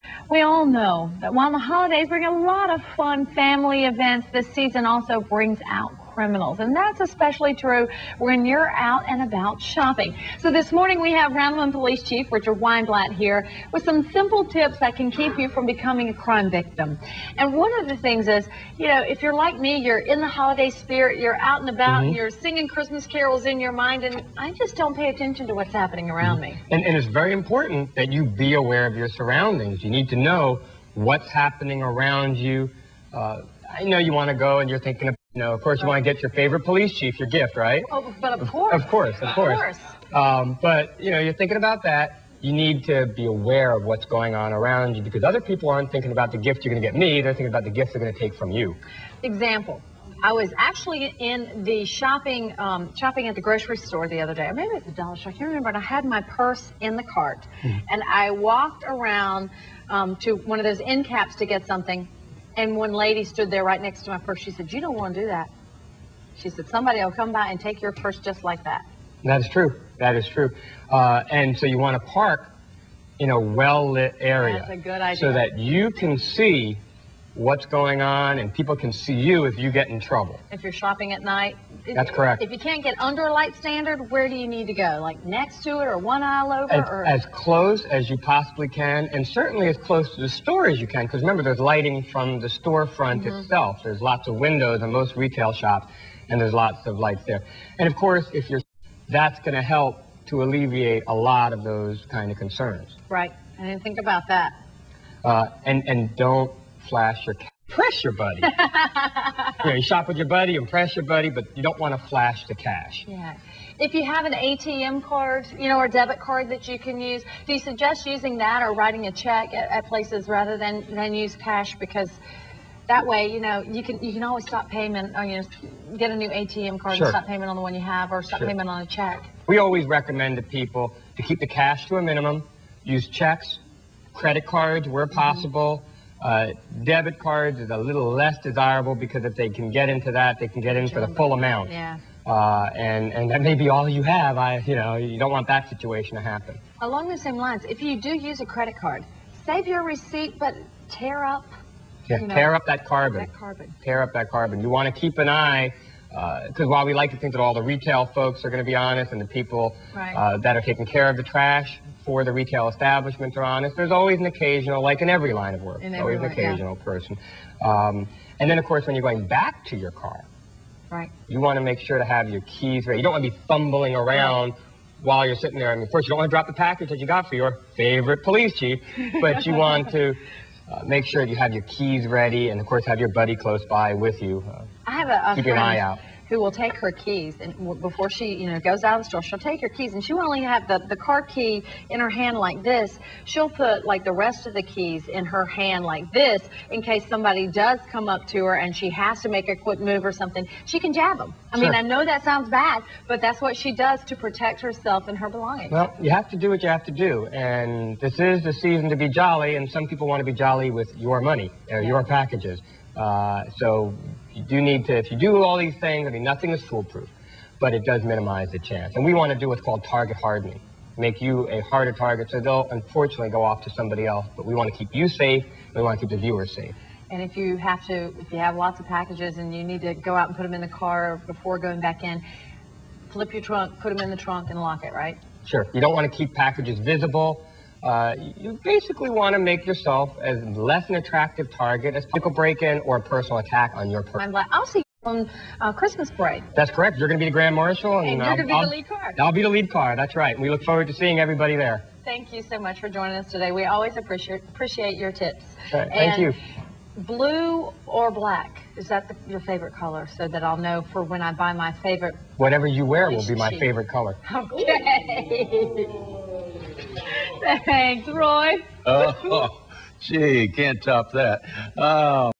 We all know that while the holidays bring a lot of fun family events, this season also brings out criminals. And that's especially true when you're out and about shopping. So this morning we have Randleman Police Chief Richard Weinblatt here with some simple tips that can keep you from becoming a crime victim. And one of the things is, you know, if you're like me, you're in the holiday spirit, you're out and about, and you're singing Christmas carols in your mind, and I just don't pay attention to what's happening around me. And it's very important that you be aware of your surroundings. You need to know what's happening around you. I know you want to go and you're thinking of, of course you want to get your favorite police chief your gift, right? Oh, but of course. Of course. But, you're thinking about that. You need to be aware of what's going on around you because other people aren't thinking about the gift you're going to get me. They're thinking about the gift they're going to take from you. Example. I was actually in the shopping at the grocery store the other day. Or maybe it's a dollar store. I can't remember. And I had my purse in the cart. And I walked around to one of those end caps to get something. And one lady stood there right next to my purse. She said, "You don't want to do that." She said, "Somebody will come by and take your purse just like that." That is true. That is true. And so you want to park in a well-lit area. That's a good idea. So that you can see what's going on and people can see you if you get in trouble. If you're shopping at night. That's correct. If you can't get under a light standard, where do you need to go? Like next to it or one aisle over? As close as you possibly can, and certainly as close to the store as you can, because remember, there's lighting from the storefront itself. There's lots of windows in most retail shops, and there's lots of lights there. And of course, that's going to help to alleviate a lot of those kind of concerns. Right. I didn't think about that. And don't flash your cash. Impress your buddy. You shop with your buddy, impress your buddy, but you don't want to flash the cash. Yeah. If you have an ATM card, or a debit card that you can use, do you suggest using that or writing a check at places rather than use cash? Because that way, you can always stop payment, or, get a new ATM card and stop payment on the one you have, or stop payment on a check. We always recommend to people to keep the cash to a minimum, use checks, credit cards where possible. Debit cards is a little less desirable because if they can get into that, they can get in for the full amount. Yeah. And that may be all you have. You don't want that situation to happen. Along the same lines, if you do use a credit card, save your receipt, but tear up. Tear up that carbon. Tear up that carbon. You want to keep an eye, because while we like to think that all the retail folks are going to be honest and the people that are taking care of the trash for the retail establishments are honest, there's always an occasional, like in every line of work, always an occasional person. And then, of course, when you're going back to your car, you want to make sure to have your keys ready. You don't want to be fumbling around while you're sitting there. I mean, first, you don't want to drop the package that you got for your favorite police chief, but you want to make sure that you have your keys ready and, of course, have your buddy close by with you. I have a keep an eye out. Who will take her keys, and before she goes out of the store, she'll take her keys, and she will only have the car key in her hand like this. She'll put like the rest of the keys in her hand like this in case somebody does come up to her and she has to make a quick move or something. She can jab them. I mean, I know that sounds bad, but that's what she does to protect herself and her belongings. Well, you have to do what you have to do, and this is the season to be jolly, and some people want to be jolly with your money, your packages. So you do need to, if you do all these things, I mean, nothing is foolproof, but it does minimize the chance. And we want to do what's called target hardening, make you a harder target, so they'll unfortunately go off to somebody else. But we want to keep you safe, we want to keep the viewers safe. And if you have lots of packages and you need to go out and put them in the car before going back in, flip your trunk, put them in the trunk and lock it, right? Sure. You don't want to keep packages visible. You basically want to make yourself as less an attractive target as a break-in or a personal attack on your person. I'll see you on Christmas parade. That's correct. You're going to be the Grand Marshal. And you're going to be the lead car. I'll be the lead car. That's right. We look forward to seeing everybody there. Thank you so much for joining us today. We always appreciate your tips. Right. Thank you. Blue or black? Is that your favorite color, so that I'll know for when I buy my favorite? Whatever you wear will be my favorite color. Okay. Thanks, Roy. Oh, gee, can't top that. Oh.